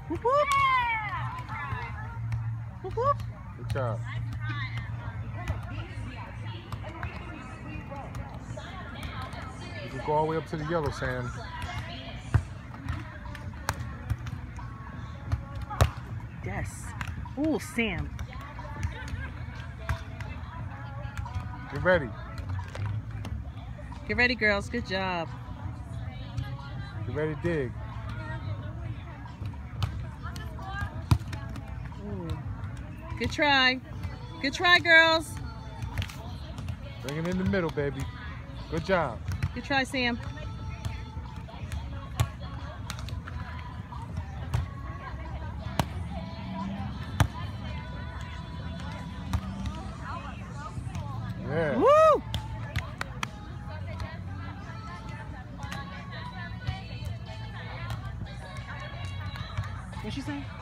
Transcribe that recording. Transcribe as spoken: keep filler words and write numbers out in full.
Whoop, whoop. Whoop, whoop. Good job. You can go all the way up to the yellow, Sam. Yes. Oh, Sam. Get ready. Get ready, girls. Good job. Get ready to dig. Ooh. Good try. Good try, girls. Bring it in the middle, baby. Good job. Good try, Sam. Yeah. Woo! What'd she say?